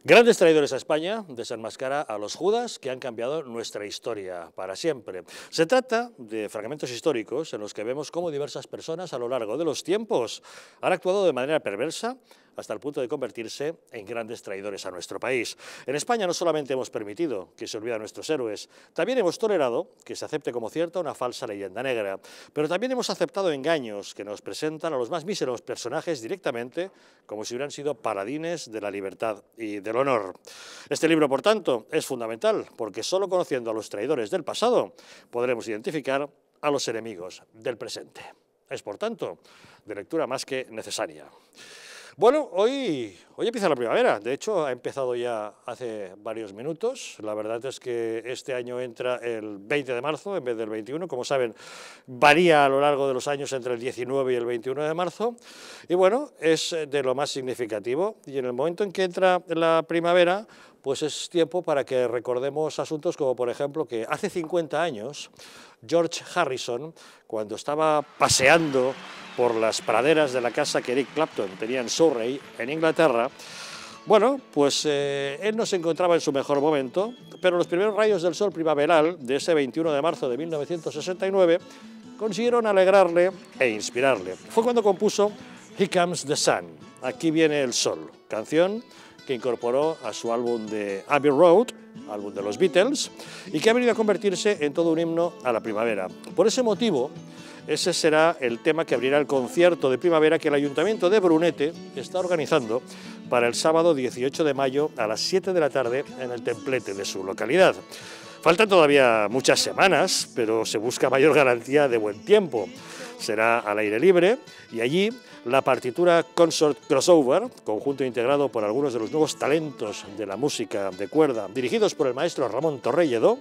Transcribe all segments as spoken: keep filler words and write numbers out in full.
Grandes traidores a España desenmascara a los Judas que han cambiado nuestra historia para siempre. Se trata de fragmentos históricos en los que vemos cómo diversas personas a lo largo de los tiempos han actuado de manera perversa hasta el punto de convertirse en grandes traidores a nuestro país. En España no solamente hemos permitido que se olviden a nuestros héroes, también hemos tolerado que se acepte como cierta una falsa leyenda negra, pero también hemos aceptado engaños que nos presentan a los más míseros personajes directamente como si hubieran sido paladines de la libertad y del honor. Este libro, por tanto, es fundamental, porque solo conociendo a los traidores del pasado podremos identificar a los enemigos del presente. Es, por tanto, de lectura más que necesaria. Bueno, hoy, hoy empieza la primavera, de hecho ha empezado ya hace varios minutos. La verdad es que este año entra el veinte de marzo en vez del veintiuno, como saben varía a lo largo de los años entre el diecinueve y el veintiuno de marzo, y bueno, es de lo más significativo, y en el momento en que entra la primavera, pues es tiempo para que recordemos asuntos como, por ejemplo, que hace cincuenta años George Harrison, cuando estaba paseando por las praderas de la casa que Eric Clapton tenía en Surrey, en Inglaterra, bueno, pues eh, él no se encontraba en su mejor momento, pero los primeros rayos del sol primaveral de ese veintiuno de marzo de mil novecientos sesenta y nueve consiguieron alegrarle e inspirarle. Fue cuando compuso Here Comes the Sun, Aquí viene el sol, canción que incorporó a su álbum de Abbey Road, álbum de los Beatles, y que ha venido a convertirse en todo un himno a la primavera. Por ese motivo, ese será el tema que abrirá el concierto de primavera que el Ayuntamiento de Brunete está organizando para el sábado dieciocho de mayo a las siete de la tarde en el templete de su localidad. Faltan todavía muchas semanas, pero se busca mayor garantía de buen tiempo. Será al aire libre y allí la partitura Consort Crossover, conjunto integrado por algunos de los nuevos talentos de la música de cuerda, dirigidos por el maestro Ramón Torre-Lledó,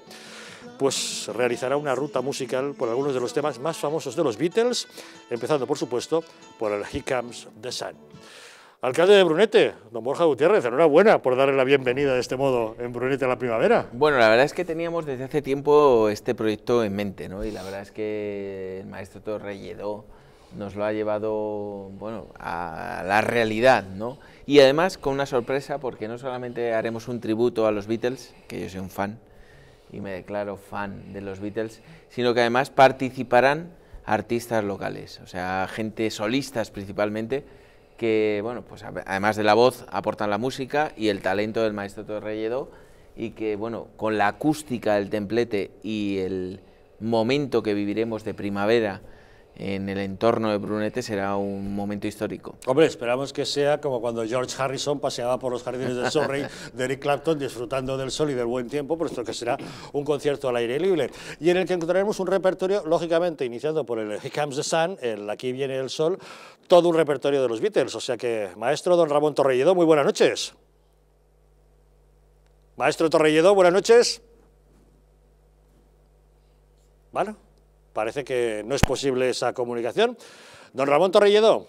pues realizará una ruta musical por algunos de los temas más famosos de los Beatles, empezando, por supuesto, por el Here Comes the Sun. Alcalde de Brunete, don Borja Gutiérrez, enhorabuena por darle la bienvenida de este modo en Brunete a la primavera. Bueno, la verdad es que teníamos desde hace tiempo este proyecto en mente, ¿no? Y la verdad es que el maestro Torre-Lledó nos lo ha llevado, bueno, a la realidad, ¿no? Y además con una sorpresa, porque no solamente haremos un tributo a los Beatles, que yo soy un fan, y me declaro fan de los Beatles, sino que además participarán artistas locales, o sea, gente solistas principalmente, que, bueno, pues además de la voz aportan la música y el talento del maestro Torre-Lledó, y que, bueno, con la acústica del templete y el momento que viviremos de primavera en el entorno de Brunete será un momento histórico. Hombre, esperamos que sea como cuando George Harrison paseaba por los jardines de Surrey de Eric Clapton disfrutando del sol y del buen tiempo, puesto que será un concierto al aire libre y en el que encontraremos un repertorio, lógicamente, iniciando por el Here Comes the Sun, el Aquí viene el sol, todo un repertorio de los Beatles. O sea que, maestro don Ramón Torre-Lledó, muy buenas noches. Maestro Torre-Lledó, buenas noches. Bueno, parece que no es posible esa comunicación. Don Ramón Torre-Lledó.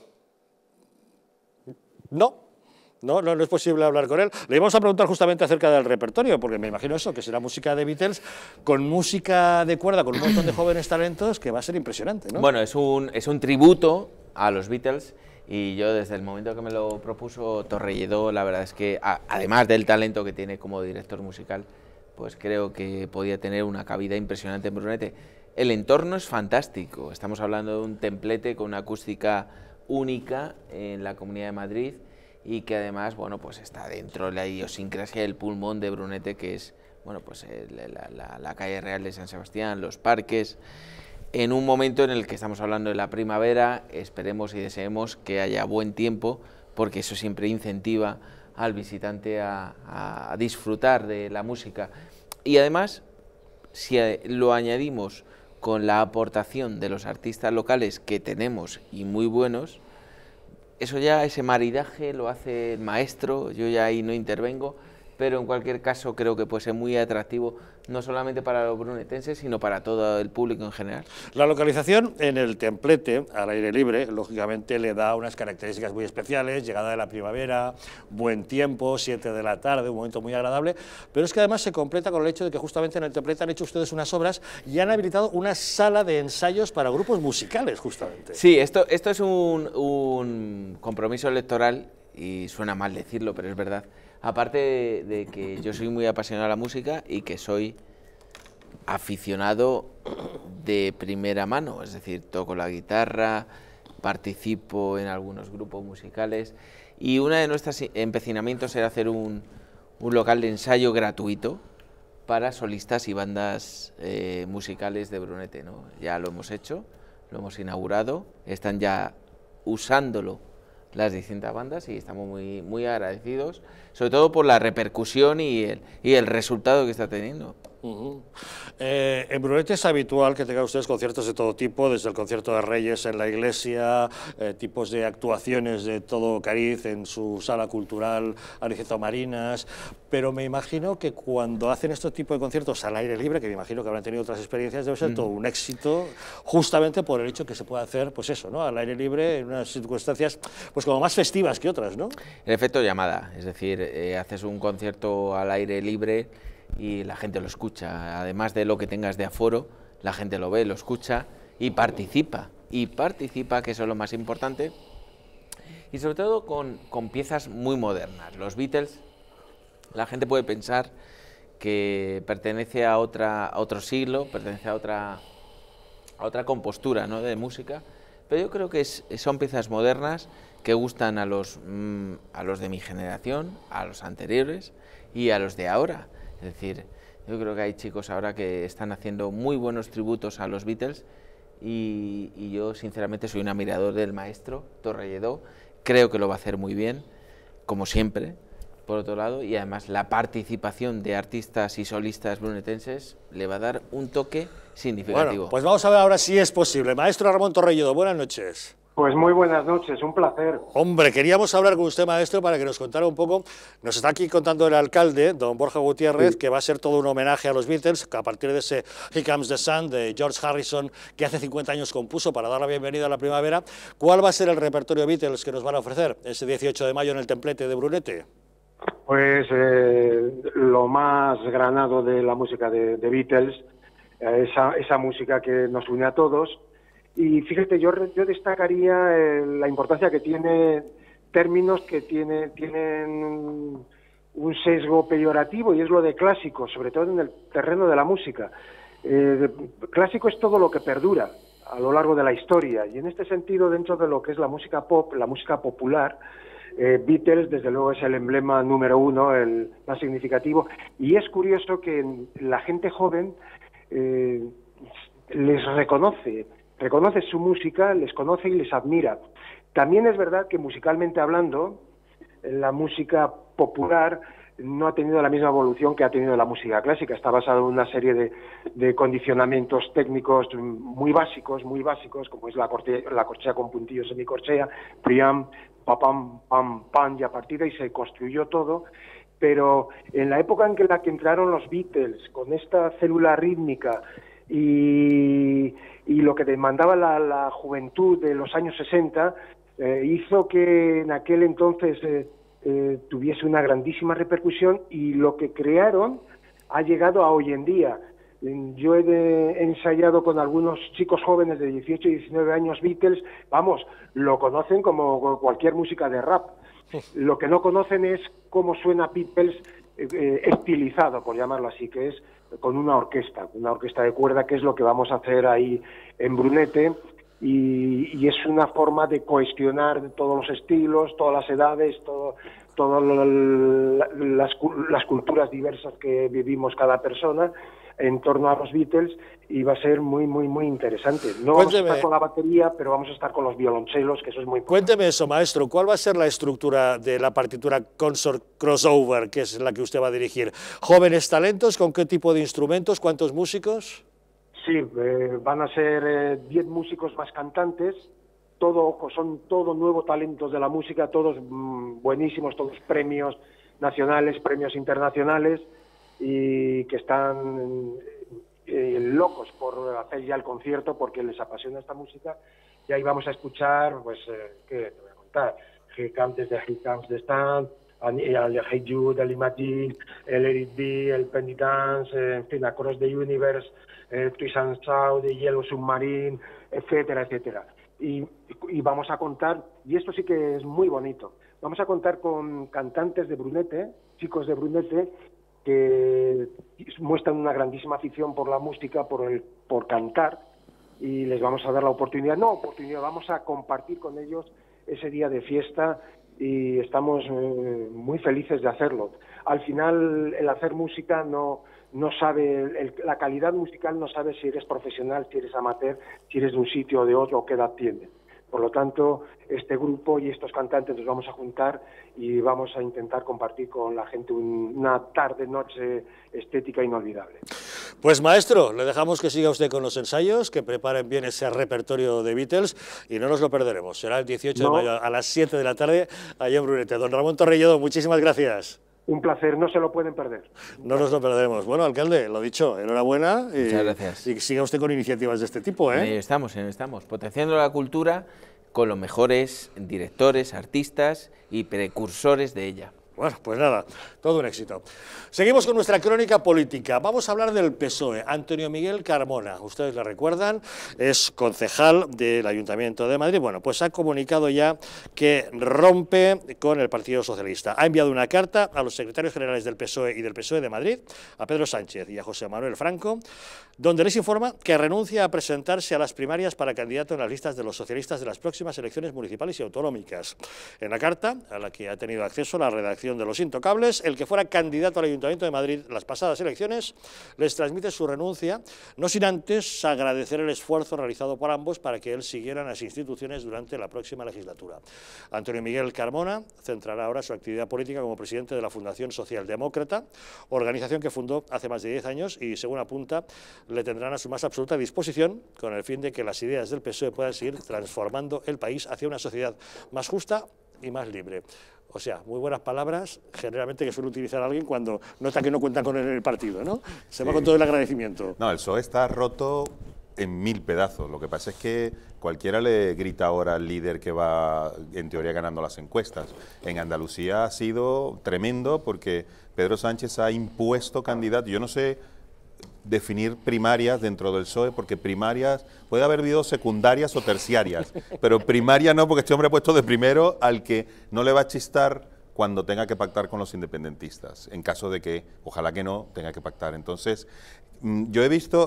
No, no, no, no es posible hablar con él. Le íbamos a preguntar justamente acerca del repertorio, porque me imagino eso, que será música de Beatles, con música de cuerda, con un montón de jóvenes talentos, que va a ser impresionante, ¿no? Bueno, es un, es un tributo a los Beatles, y yo desde el momento que me lo propuso Torre-Lledó, la verdad es que, a, además del talento que tiene como director musical, pues creo que podía tener una cabida impresionante en Brunete. El entorno es fantástico, estamos hablando de un templete con una acústica única en la Comunidad de Madrid y que además, bueno, pues está dentro de la idiosincrasia del pulmón de Brunete, que es, bueno, pues la, la, la calle Real de San Sebastián, los parques, en un momento en el que estamos hablando de la primavera. Esperemos y deseemos que haya buen tiempo, porque eso siempre incentiva al visitante a, a disfrutar de la música. Y además, si lo añadimos con la aportación de los artistas locales que tenemos y muy buenos, eso ya, ese maridaje lo hace el maestro, yo ya ahí no intervengo, pero en cualquier caso creo que puede ser muy atractivo, no solamente para los brunetenses, sino para todo el público en general. La localización en el templete, al aire libre, lógicamente le da unas características muy especiales, llegada de la primavera, buen tiempo, siete de la tarde, un momento muy agradable, pero es que además se completa con el hecho de que justamente en el templete han hecho ustedes unas obras y han habilitado una sala de ensayos para grupos musicales, justamente. Sí, esto, esto es un, un compromiso electoral y suena mal decirlo, pero es verdad. Aparte de, de que yo soy muy apasionado a la música y que soy aficionado de primera mano, es decir, toco la guitarra, participo en algunos grupos musicales y uno de nuestros empecinamientos era hacer un, un local de ensayo gratuito para solistas y bandas eh, musicales de Brunete, ¿no? Ya lo hemos hecho, lo hemos inaugurado, están ya usándolo las distintas bandas y estamos muy, muy agradecidos, sobre todo por la repercusión y el, y el resultado que está teniendo. Uh-huh. eh, en Brunete es habitual que tengan ustedes conciertos de todo tipo, desde el concierto de Reyes en la iglesia, eh, tipos de actuaciones de todo cariz en su sala cultural Aniceto Marinas, pero me imagino que cuando hacen este tipo de conciertos al aire libre, que me imagino que habrán tenido otras experiencias, debe ser mm. todo un éxito, justamente por el hecho que se puede hacer, pues eso, ¿no?, al aire libre, en unas circunstancias pues como más festivas que otras, ¿no? El efecto llamada, es decir, eh, haces un concierto al aire libre y la gente lo escucha, además de lo que tengas de aforo, la gente lo ve, lo escucha y participa, y participa, que eso es lo más importante, y sobre todo con, con piezas muy modernas. Los Beatles, la gente puede pensar que pertenece a, otra, a otro siglo, pertenece a otra, a otra compostura, ¿no?, de música, pero yo creo que es, son piezas modernas que gustan a los, mmm, a los de mi generación, a los anteriores y a los de ahora. Es decir, yo creo que hay chicos ahora que están haciendo muy buenos tributos a los Beatles y, y yo sinceramente soy un admirador del maestro Torrelledó, creo que lo va a hacer muy bien, como siempre, por otro lado, y además la participación de artistas y solistas brunetenses le va a dar un toque significativo. Bueno, pues vamos a ver ahora si es posible. Maestro Ramón Torrelledó, buenas noches. Pues muy buenas noches, un placer. Hombre, queríamos hablar con usted, maestro, para que nos contara un poco. Nos está aquí contando el alcalde, don Borja Gutiérrez, sí, que va a ser todo un homenaje a los Beatles, que a partir de ese Here Comes the Sun de George Harrison, que hace cincuenta años compuso para dar la bienvenida a la primavera. ¿Cuál va a ser el repertorio Beatles que nos van a ofrecer ese dieciocho de mayo en el templete de Brunete? Pues eh, lo más granado de la música de, de Beatles, eh, esa, esa música que nos une a todos. Y fíjate, yo, yo destacaría eh, la importancia que tiene términos que tiene, tienen un, un sesgo peyorativo, y es lo de clásico, sobre todo en el terreno de la música. Eh, clásico es todo lo que perdura a lo largo de la historia, y en este sentido, dentro de lo que es la música pop, la música popular, eh, Beatles desde luego es el emblema número uno, el más significativo, y es curioso que la gente joven eh, les reconoce, reconoce su música, les conoce y les admira. También es verdad que musicalmente hablando, la música popular no ha tenido la misma evolución que ha tenido la música clásica. Está basada en una serie de, de condicionamientos técnicos muy básicos, muy básicos, como es la, corte, la corchea con puntillo semicorchea, priam, papam, pam, pam, y a partir de ahí se construyó todo. Pero en la época en que la que entraron los Beatles, con esta célula rítmica, Y, y lo que demandaba la, la juventud de los años sesenta, eh, hizo que en aquel entonces eh, eh, tuviese una grandísima repercusión, y lo que crearon ha llegado a hoy en día. Yo he, de, he ensayado con algunos chicos jóvenes de dieciocho y diecinueve años Beatles, vamos, lo conocen como cualquier música de rap. Lo que no conocen es cómo suena Beatles eh, estilizado, por llamarlo así, que es con una orquesta, una orquesta de cuerda, que es lo que vamos a hacer ahí en Brunete, y, y es una forma de cohesionar todos los estilos, todas las edades, todo, todas las, las culturas diversas que vivimos cada persona en torno a los Beatles, y va a ser muy, muy, muy interesante. No vamos Cuénteme. a estar con la batería, pero vamos a estar con los violonchelos, que eso es muy importante. Cuénteme eso, maestro. ¿Cuál va a ser la estructura de la partitura Consort Crossover, que es la que usted va a dirigir? ¿Jóvenes talentos? ¿Con qué tipo de instrumentos? ¿Cuántos músicos? Sí, eh, van a ser diez eh, músicos más cantantes. Todo, ojo, son todos nuevos talentos de la música, todos mmm, buenísimos, todos premios nacionales, premios internacionales, y que están eh, locos por hacer ya el concierto porque les apasiona esta música. Y ahí vamos a escuchar, pues, eh, ¿qué te voy a contar? Here Comes the Here Comes the Stand, el Hey Jude, el Imagine, el Let It Be, el Penny Dance, eh, en fin, Across the Universe, eh, Twist and Shout, el Yellow Submarine, etcétera, etcétera. Y, y vamos a contar, y esto sí que es muy bonito, vamos a contar con cantantes de Brunete, chicos de Brunete, que muestran una grandísima afición por la música, por el, por cantar, y les vamos a dar la oportunidad, no oportunidad, vamos a compartir con ellos ese día de fiesta y estamos eh, muy felices de hacerlo. Al final, el hacer música no, no sabe, el, la calidad musical no sabe si eres profesional, si eres amateur, si eres de un sitio o de otro, o qué edad tienes. Por lo tanto, este grupo y estos cantantes nos vamos a juntar y vamos a intentar compartir con la gente un, una tarde-noche estética inolvidable. Pues maestro, le dejamos que siga usted con los ensayos, que preparen bien ese repertorio de Beatles y no nos lo perderemos. Será el dieciocho No. de mayo a las siete de la tarde allá en Brunete. Don Ramón Torrelledo, muchísimas gracias. Un placer, no se lo pueden perder. No nos lo perderemos. Bueno, alcalde, lo dicho, enhorabuena. Y, Muchas gracias. Y siga usted con iniciativas de este tipo, ¿eh? En ello estamos, en ello estamos, potenciando la cultura con los mejores directores, artistas y precursores de ella. Bueno, pues nada, todo un éxito. Seguimos con nuestra crónica política. Vamos a hablar del P S O E. Antonio Miguel Carmona, ustedes le recuerdan, es concejal del Ayuntamiento de Madrid. Bueno, pues ha comunicado ya que rompe con el Partido Socialista. Ha enviado una carta a los secretarios generales del P S O E y del P S O E de Madrid, a Pedro Sánchez y a José Manuel Franco, donde les informa que renuncia a presentarse a las primarias para candidato en las listas de los socialistas de las próximas elecciones municipales y autonómicas. En la carta, a la que ha tenido acceso la redacción de Los Intocables, el que fuera candidato al Ayuntamiento de Madrid en las pasadas elecciones les transmite su renuncia, no sin antes agradecer el esfuerzo realizado por ambos para que él siguiera en las instituciones durante la próxima legislatura. Antonio Miguel Carmona centrará ahora su actividad política como presidente de la Fundación Socialdemócrata, organización que fundó hace más de diez años y, según apunta, le tendrán a su más absoluta disposición con el fin de que las ideas del P S O E puedan seguir transformando el país hacia una sociedad más justa y más libre. O sea, muy buenas palabras, generalmente que suele utilizar alguien cuando nota que no cuentan con él en el partido, ¿no? Se sí. va con todo el agradecimiento. No, el P S O E está roto en mil pedazos. Lo que pasa es que cualquiera le grita ahora al líder que va, en teoría, ganando las encuestas. En Andalucía ha sido tremendo porque Pedro Sánchez ha impuesto candidatos. Yo no sé definir primarias dentro del P S O E, porque primarias, puede haber habido secundarias o terciarias, pero primaria no, porque este hombre ha puesto de primero al que no le va a chistar cuando tenga que pactar con los independentistas, en caso de que, ojalá que no, tenga que pactar. Entonces, yo he visto,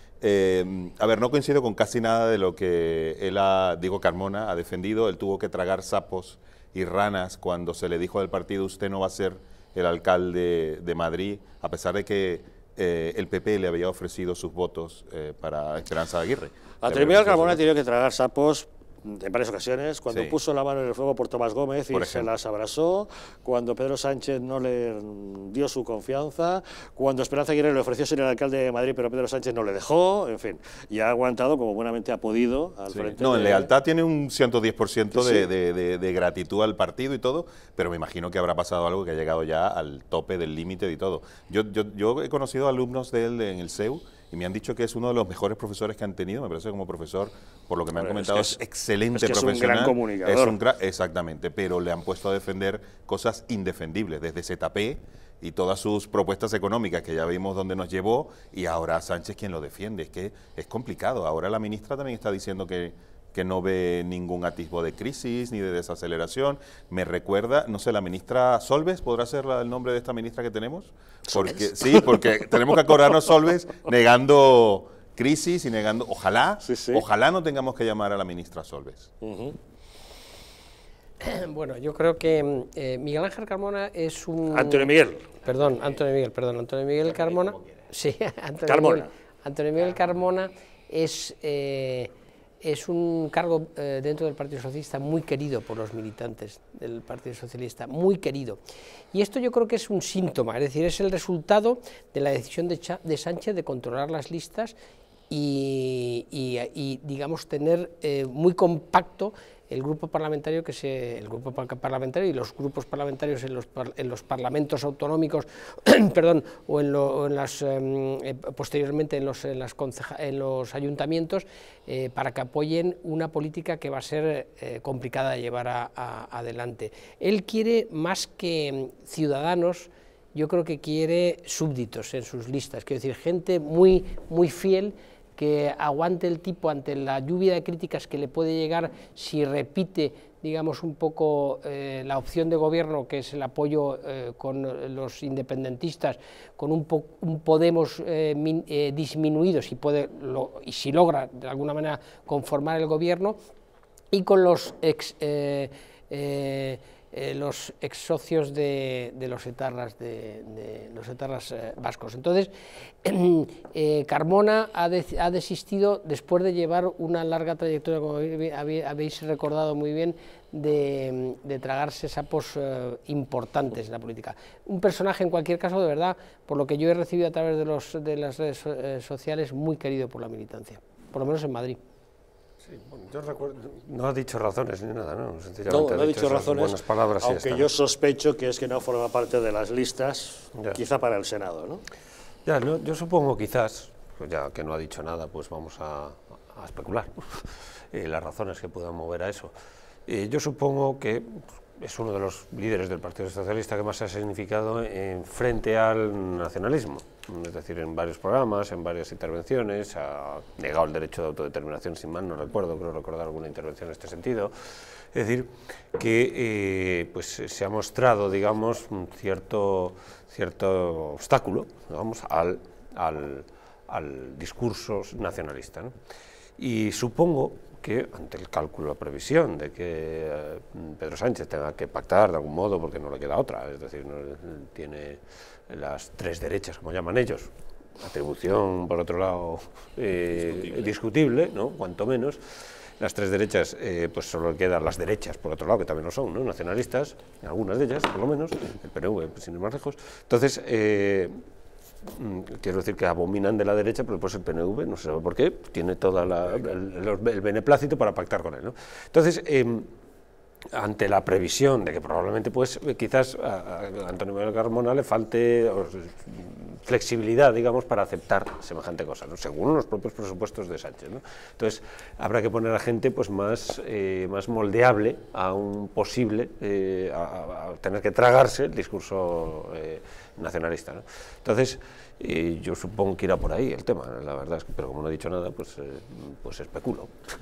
eh, a ver, no coincido con casi nada de lo que él ha, Diego Carmona, ha defendido. Él tuvo que tragar sapos y ranas cuando se le dijo del partido, usted no va a ser el alcalde de Madrid, a pesar de que Eh, el P P le había ofrecido sus votos eh, para Esperanza Aguirre. Antonio Miguel Carmona ha tenido que tragar sapos en varias ocasiones, cuando sí. puso la mano en el fuego por Tomás Gómez y por se las abrazó, cuando Pedro Sánchez no le dio su confianza, cuando Esperanza Aguirre le ofreció ser el alcalde de Madrid, pero Pedro Sánchez no le dejó, en fin, y ha aguantado como buenamente ha podido al sí. frente. No, en de... lealtad tiene un ciento diez por ciento sí. de, de, de, de gratitud al partido y todo, pero me imagino que habrá pasado algo que ha llegado ya al tope del límite y todo. Yo, yo, yo he conocido alumnos de él en el C E U, y me han dicho que es uno de los mejores profesores que han tenido. Me parece como profesor, por lo que me han comentado, es, que es, es excelente es que profesional. Es un gran comunicador. Es un gra exactamente, pero le han puesto a defender cosas indefendibles, desde Z P y todas sus propuestas económicas, que ya vimos dónde nos llevó, y ahora Sánchez quien lo defiende. Es que es complicado. Ahora la ministra también está diciendo que que no ve ningún atisbo de crisis ni de desaceleración. Me recuerda, no sé, la ministra Solbes, ¿podrá ser la, el nombre de esta ministra que tenemos? Porque, sí, porque tenemos que acordarnos Solbes negando crisis y negando, ojalá, sí, sí. ojalá no tengamos que llamar a la ministra Solbes. Uh-huh. Bueno, yo creo que eh, Miguel Ángel Carmona es un... Antonio Miguel. Perdón, Antonio Miguel, perdón, Antonio Miguel Carmona. Sí, Antonio Carmona. Miguel, Antonio Miguel Carmona es... Eh, Es un cargo eh, dentro del Partido Socialista muy querido por los militantes del Partido Socialista, muy querido. Y esto yo creo que es un síntoma, es decir, es el resultado de la decisión de, Cha de Sánchez de controlar las listas y, y, y digamos, tener eh, muy compacto el grupo parlamentario que se el grupo parlamentario y los grupos parlamentarios en los, par, en los parlamentos autonómicos perdón o en, lo, o en las eh, posteriormente en los en, las conceja, en los ayuntamientos eh, para que apoyen una política que va a ser eh, complicada de llevar a, a, adelante. Él quiere más que ciudadanos, yo creo que quiere súbditos en sus listas, quiero decir, gente muy muy fiel, que aguante el tipo ante la lluvia de críticas que le puede llegar si repite digamos, un poco eh, la opción de gobierno, que es el apoyo eh, con los independentistas, con un, po un Podemos eh, min eh, disminuido, si puede, lo, y si logra de alguna manera conformar el gobierno, y con los ex... Eh, eh, Eh, los ex socios de, de los etarras, de, de los etarras eh, vascos. Entonces, eh, Carmona ha, de, ha desistido después de llevar una larga trayectoria, como habéis recordado muy bien, de, de tragarse sapos eh, importantes en la política. Un personaje, en cualquier caso, de verdad, por lo que yo he recibido a través de, los, de las redes eh, sociales, muy querido por la militancia, por lo menos en Madrid. Sí, bueno, yo recuerdo, no ha dicho razones ni nada, ¿no? No, no ha dicho razones, buenas palabras, aunque yo sospecho que es que no forma parte de las listas, ya. Quizá para el Senado, ¿no? Ya, no, yo supongo quizás, pues ya que no ha dicho nada, pues vamos a, a especular eh, las razones que puedan mover a eso. Eh, yo supongo que es uno de los líderes del Partido Socialista que más se ha significado en frente al nacionalismo, es decir, en varios programas, en varias intervenciones, ha negado el derecho de autodeterminación, sin mal no recuerdo, creo recordar alguna intervención en este sentido. Es decir, que eh, pues se ha mostrado, digamos, un cierto, cierto obstáculo, digamos, al, al, al discurso nacionalista, ¿no? Y supongo que ante el cálculo, la previsión de que eh, Pedro Sánchez tenga que pactar de algún modo, porque no le queda otra, es decir, no, tiene las tres derechas, como llaman ellos, atribución, por otro lado, eh, discutible. discutible, ¿no? Cuanto menos, las tres derechas, eh, pues solo le quedan las derechas, por otro lado, que también lo son, ¿no? Nacionalistas, algunas de ellas, por lo menos, el P N V, sin ir más lejos. Entonces, eh, quiero decir que abominan de la derecha, pero después el P N V, no sé por qué, tiene todo el, el beneplácito para pactar con él, ¿no? Entonces, eh, ante la previsión de que probablemente, pues, quizás a, a Antonio Miguel Carmona le falte o, flexibilidad, digamos, para aceptar semejante cosa, ¿no? Según los propios presupuestos de Sánchez, ¿no? Entonces, habrá que poner a gente, pues, más, eh, más moldeable a un posible, eh, a, a tener que tragarse el discurso eh, nacionalista, ¿no? Entonces, eh, yo supongo que irá por ahí el tema, la verdad, es que, pero como no he dicho nada, pues, eh, pues especulo.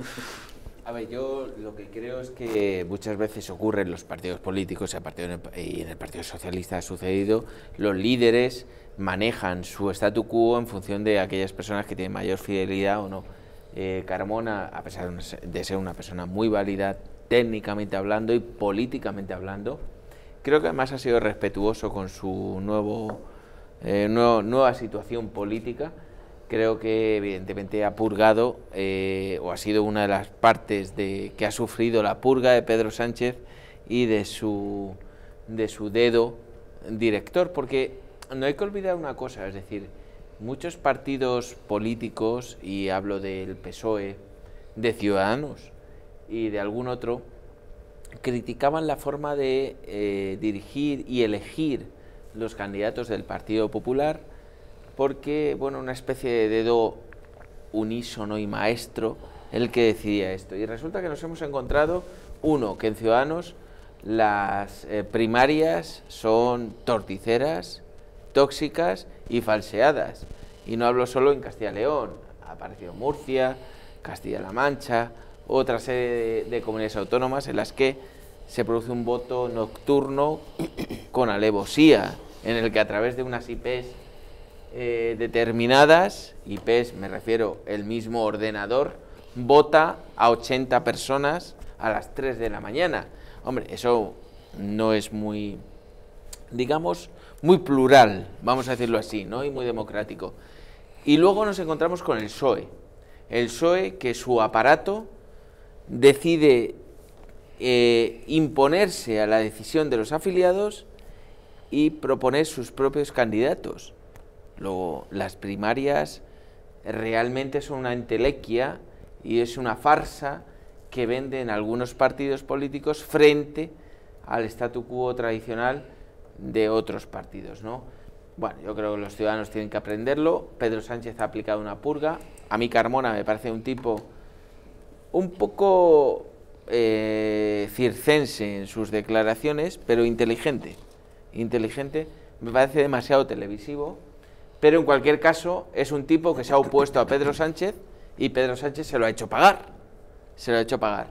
A ver, yo lo que creo es que muchas veces ocurre en los partidos políticos y en el Partido Socialista ha sucedido, los líderes manejan su statu quo en función de aquellas personas que tienen mayor fidelidad o no. Eh, Carmona, a pesar de ser una persona muy válida técnicamente hablando y políticamente hablando, creo que además ha sido respetuoso con su nuevo, eh, nuevo, nueva situación política. Creo que evidentemente ha purgado eh, o ha sido una de las partes de, que ha sufrido la purga de Pedro Sánchez y de su, de su dedo director, porque no hay que olvidar una cosa, es decir, muchos partidos políticos, y hablo del P S O E, de Ciudadanos y de algún otro, criticaban la forma de eh, dirigir y elegir los candidatos del Partido Popular, porque, bueno, una especie de dedo unísono y maestro el que decidía esto. Y resulta que nos hemos encontrado, uno, que en Ciudadanos las eh, primarias son torticeras, tóxicas y falseadas. Y no hablo solo en Castilla y León, ha aparecido Murcia, Castilla-La Mancha, otra serie de, de comunidades autónomas en las que se produce un voto nocturno con alevosía, en el que a través de unas I Pes Eh, determinadas, I Pes, me refiero, el mismo ordenador, vota a ochenta personas a las tres de la mañana. Hombre, eso no es muy, digamos, muy plural, vamos a decirlo así, ¿no? Y muy democrático. Y luego nos encontramos con el P S O E. El P S O E, que su aparato decide eh, imponerse a la decisión de los afiliados y proponer sus propios candidatos. Luego, las primarias realmente son una entelequia y es una farsa que venden algunos partidos políticos frente al statu quo tradicional de otros partidos, ¿no? Bueno, yo creo que los ciudadanos tienen que aprenderlo. Pedro Sánchez ha aplicado una purga. A mí Carmona me parece un tipo un poco eh, circense en sus declaraciones, pero inteligente. Inteligente, me parece demasiado televisivo. Pero en cualquier caso es un tipo que se ha opuesto a Pedro Sánchez y Pedro Sánchez se lo ha hecho pagar, se lo ha hecho pagar.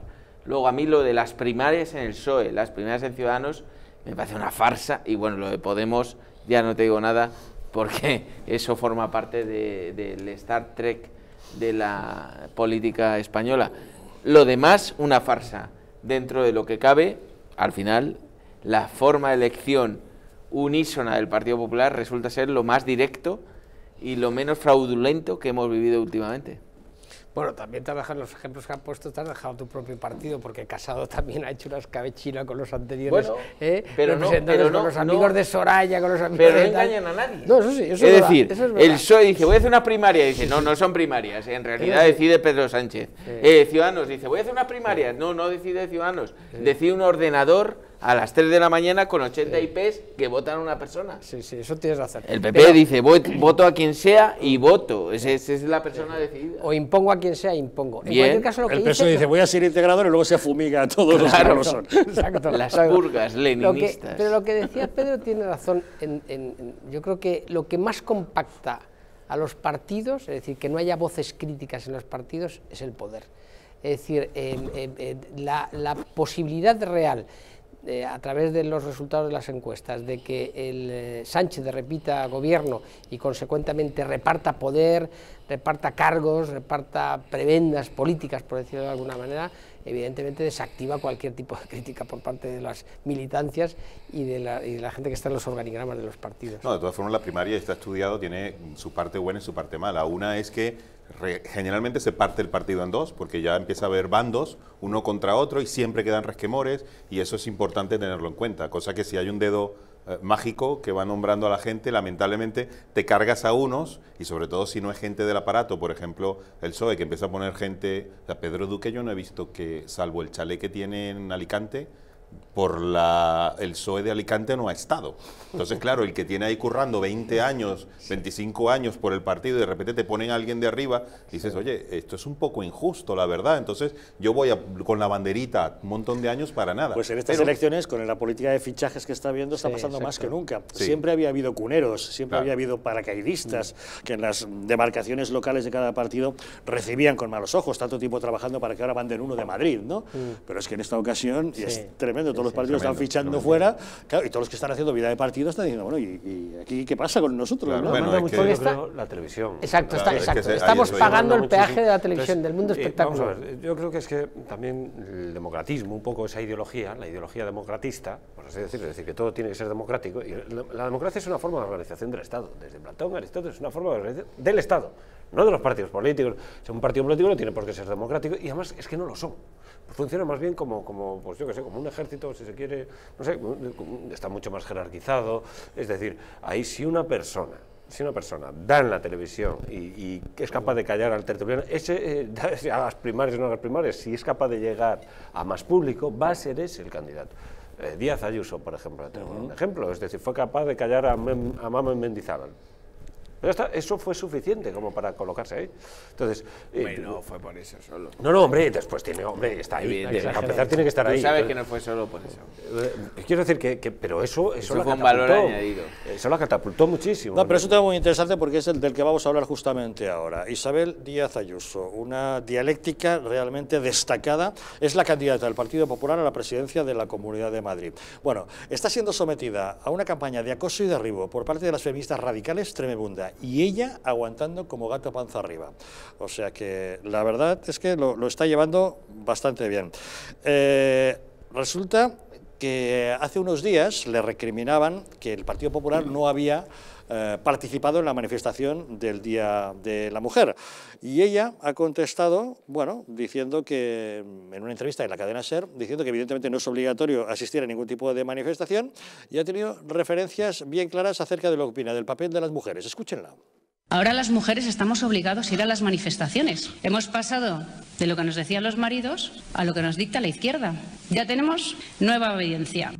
Luego a mí lo de las primarias en el P S O E, las primarias en Ciudadanos, me parece una farsa, y bueno, lo de Podemos ya no te digo nada, porque eso forma parte de, del Star Trek de la política española. Lo demás, una farsa. Dentro de lo que cabe, al final, la forma de elección unísona del Partido Popular resulta ser lo más directo y lo menos fraudulento que hemos vivido últimamente. Bueno, también te has dejado los ejemplos que han puesto, te has dejado tu propio partido, porque Casado también ha hecho una escabechina con los anteriores, bueno, ¿eh? pero no, pero no, con los amigos no, de Soraya, con los amigos pero de no engañan a nadie. No, eso sí, eso es, es verdad, decir, eso es el verdad. P S O E dice, voy a hacer una primaria, y dice, no, no son primarias, en realidad sí. decide Pedro Sánchez. Sí. Eh, Ciudadanos dice, voy a hacer unas primarias, no, no decide Ciudadanos, sí. decide un ordenador a las tres de la mañana con ochenta sí. I Pes que votan a una persona. Sí, sí, eso tienes razón. El P P pero, dice, voto a quien sea y voto, esa es, es la persona decidida. O impongo a quien sea, impongo. En Bien. cualquier caso, lo que El P S O E dice, dice, voy a ser integrador y luego se fumiga a todos Claro, los que no lo son. Exacto. Las Claro. purgas Lo que, leninistas. pero lo que decía Pedro tiene razón. En, en, en, yo creo que lo que más compacta a los partidos, es decir, que no haya voces críticas en los partidos, es el poder. Es decir, eh, eh, eh, la, la posibilidad real, Eh, a través de los resultados de las encuestas, de que el eh, Sánchez repita gobierno y consecuentemente reparta poder, reparta cargos, reparta prebendas políticas, por decirlo de alguna manera, evidentemente desactiva cualquier tipo de crítica por parte de las militancias y de la, y de la gente que está en los organigramas de los partidos. No, de todas formas la primaria está estudiado, tiene su parte buena y su parte mala. Una es que Re, generalmente se parte el partido en dos, porque ya empieza a haber bandos, uno contra otro, y siempre quedan resquemores, y eso es importante tenerlo en cuenta, cosa que si hay un dedo eh, mágico que va nombrando a la gente, lamentablemente te cargas a unos, y sobre todo si no es gente del aparato, por ejemplo, el P S O E, que empieza a poner gente, o sea, Pedro Duque yo no he visto que, salvo el chalet que tiene en Alicante, por la, el P S O E de Alicante no ha estado. Entonces, claro, el que tiene ahí currando veinte años, veinticinco años por el partido y de repente te ponen a alguien de arriba, dices, oye, esto es un poco injusto, la verdad. Entonces, yo voy a, con la banderita un montón de años para nada. Pues en estas Pero, elecciones, con la política de fichajes que está viendo, está Sí, pasando exacto. más que nunca. Sí. Siempre había habido cuneros, siempre Claro. había habido paracaidistas, mm. que en las demarcaciones locales de cada partido recibían con malos ojos, tanto tiempo trabajando para que ahora manden uno de Madrid, ¿no? Mm. Pero es que en esta ocasión, y Sí. es tremendo, todos Sí, los partidos tremendo, están fichando tremendo. fuera, claro, y todos los que están haciendo vida de partido están diciendo, bueno, ¿y, y aquí qué pasa con nosotros? Claro, ¿no? bueno, Manda es mucho que- yo Está- creo, la televisión. Exacto, está, Claro, es que exacto. se- ahí Estamos eso pagando Manda el peaje muchísimo. de la televisión, Entonces, del mundo eh, espectáculo. Vamos a ver, yo creo que es que también el democratismo, un poco esa ideología, la ideología democratista, por así decirlo, es decir, que todo tiene que ser democrático, y la, la democracia es una forma de organización del Estado, desde Platón, Aristóteles, es una forma de organización del Estado, no de los partidos políticos. O sea, un partido político no tiene por qué ser democrático, y además es que no lo son. Pues funciona más bien como, como, pues yo qué sé, como un ejército, si se quiere, no sé, está mucho más jerarquizado. Es decir, ahí si una persona, si una persona da en la televisión y, y es capaz de callar al tertuliano, ese, eh, hagas primarias o no hagas primarias, si es capaz de llegar a más público, va a ser ese el candidato. Eh, Díaz Ayuso, por ejemplo, tenemos un ejemplo, es decir, fue capaz de callar a, Mem, a Mamen Mendizábal. Pero está, eso fue suficiente como para colocarse ahí. Entonces, eh, Bueno, fue por eso solo. no, no, hombre, después tiene, hombre, está ahí. Evidentemente. Para empezar tiene que estar Tú ahí. sabes Entonces, que no fue solo por eso. eh, quiero decir que, que pero eso, eso, Eso la fue un valor catapultó. añadido. Eso la catapultó muchísimo. No, pero es un tema muy interesante porque es el del que vamos a hablar justamente ahora. Isabel Díaz Ayuso, una dialéctica realmente destacada, es la candidata del Partido Popular a la presidencia de la Comunidad de Madrid. Bueno, está siendo sometida a una campaña de acoso y derribo por parte de las feministas radicales tremenda, y ella aguantando como gato panza arriba. O sea que la verdad es que lo, lo está llevando bastante bien. Eh, resulta que hace unos días le recriminaban que el Partido Popular no había eh, participado en la manifestación del Día de la Mujer. Y ella ha contestado, bueno, diciendo que, en una entrevista en la cadena SER, diciendo que evidentemente no es obligatorio asistir a ningún tipo de manifestación, y ha tenido referencias bien claras acerca de lo que opina del papel de las mujeres. Escúchenla. Ahora las mujeres estamos obligados a ir a las manifestaciones. Hemos pasado de lo que nos decían los maridos a lo que nos dicta la izquierda. Ya tenemos nueva obediencia.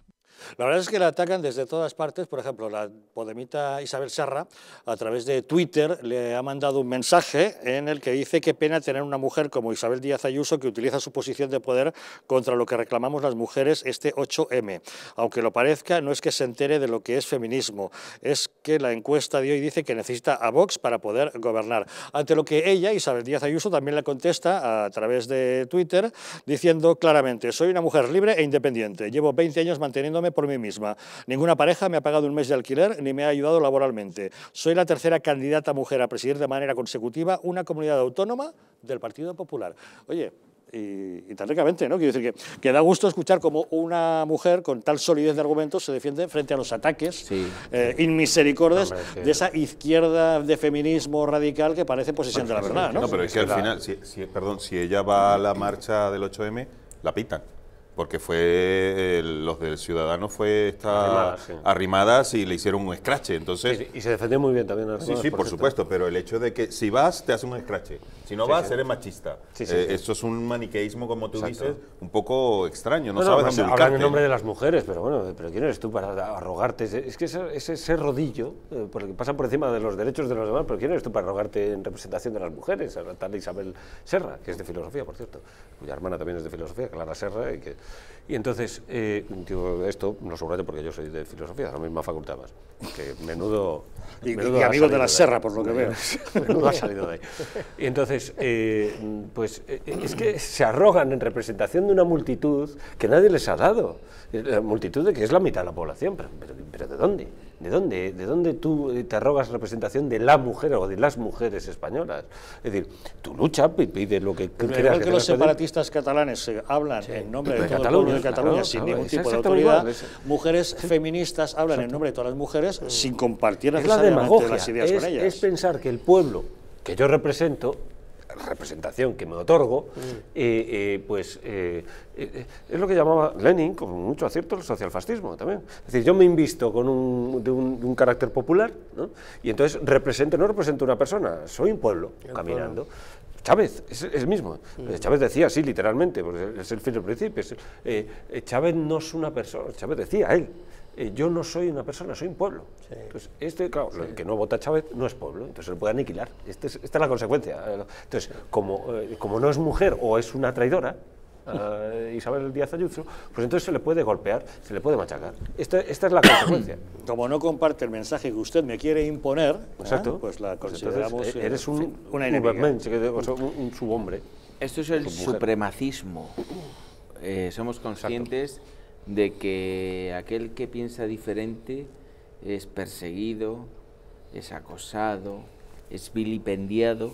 La verdad es que la atacan desde todas partes. Por ejemplo, la podemita Isabel Serra, a través de Twitter, le ha mandado un mensaje en el que dice: qué pena tener una mujer como Isabel Díaz Ayuso que utiliza su posición de poder contra lo que reclamamos las mujeres este ocho eme. Aunque lo parezca, no es que se entere de lo que es feminismo, es que la encuesta de hoy dice que necesita a Vox para poder gobernar. Ante lo que ella, Isabel Díaz Ayuso, también le contesta a través de Twitter, diciendo claramente: soy una mujer libre e independiente, llevo veinte años manteniéndome por mí misma, ninguna pareja me ha pagado un mes de alquiler ni me ha ayudado laboralmente, soy la tercera candidata mujer a presidir de manera consecutiva una comunidad autónoma del Partido Popular. Oye, y, y tan ricamente, ¿no? Quiero decir que, que da gusto escuchar cómo una mujer con tal solidez de argumentos se defiende frente a los ataques sí. eh, inmisericordes no, que... de esa izquierda de feminismo radical que parece posesión bueno, de la verdad, ¿no? No, pero es que al final, si, si, perdón, si ella va a la marcha del ocho eme, la pitan. Porque fue, el, los del Ciudadanos fue esta arrimadas, sí. arrimadas y le hicieron un escrache, entonces... Sí, y se defendió muy bien también. Sí, sí, por, por supuesto, pero el hecho de que si vas te hace un escrache, si no sí, vas sí. eres machista. Sí, sí, eh, sí. Eso es un maniqueísmo, como tú Exacto. dices, un poco extraño, no, no sabes no, dónde ubicarte. Hablan en nombre de las mujeres, pero bueno, pero ¿quién eres tú para arrogarte? Es que ese, ese, ese rodillo, eh, porque pasa por encima de los derechos de los demás, pero ¿quién eres tú para arrogarte en representación de las mujeres? A la tal Isabel Serra, que es de filosofía, por cierto, cuya hermana también es de filosofía, Clara Serra, y que... Y entonces, eh, digo, esto no subrayo porque yo soy de filosofía, de la misma facultad más, que menudo... Y, menudo y amigo de la Serra, por lo que veo. Menudo ha salido de ahí. Y entonces, eh, pues eh, es que se arrogan en representación de una multitud que nadie les ha dado. La multitud de que es la mitad de la población, pero, pero, pero ¿de dónde? ¿De dónde? ¿De dónde tú te arrogas representación de la mujer o de las mujeres españolas? Es decir, tú lucha, pide lo que pero quieras. Igual que, que los separatistas catalanes eh, hablan sí. en nombre de, de todo Cataluña, el pueblo de Cataluña claro, sin claro, ningún tipo de autoridad, igual, mujeres feministas hablan Exacto. en nombre de todas las mujeres mm. sin compartir necesariamente las ideas es, con ellas. Es pensar que el pueblo que yo represento, representación que me otorgo, mm. eh, eh, pues eh, eh, es lo que llamaba Lenin, con mucho acierto, el socialfascismo también. Es decir, yo me invisto con un, de, un, de un carácter popular, ¿no? Y entonces represento, no represento una persona, soy un pueblo el caminando. Pueblo. Chávez es el mismo. Mm. Chávez decía así, literalmente, pues es el fin del principio. Es, eh, Chávez no es una persona, Chávez decía él. Eh, yo no soy una persona, soy un pueblo. Sí. Entonces, este, claro, sí. el que no vota a Chávez no es pueblo, entonces se le puede aniquilar. Este es, esta es la consecuencia. Entonces, como, eh, como no es mujer o es una traidora, uh, Isabel Díaz Ayuso, pues entonces se le puede golpear, se le puede machacar. Esta, esta es la consecuencia. Como no comparte el mensaje que usted me quiere imponer, Exacto. ¿eh? pues la consideramos pues entonces, eres un, una enemiga. Un, un, un subhombre. Esto es el supremacismo. Eh, somos conscientes Exacto. de que aquel que piensa diferente es perseguido, es acosado, es vilipendiado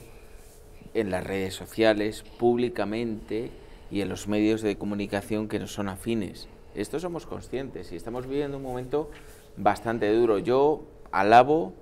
en las redes sociales, públicamente y en los medios de comunicación que no son afines. Esto somos conscientes y estamos viviendo un momento bastante duro. Yo alabo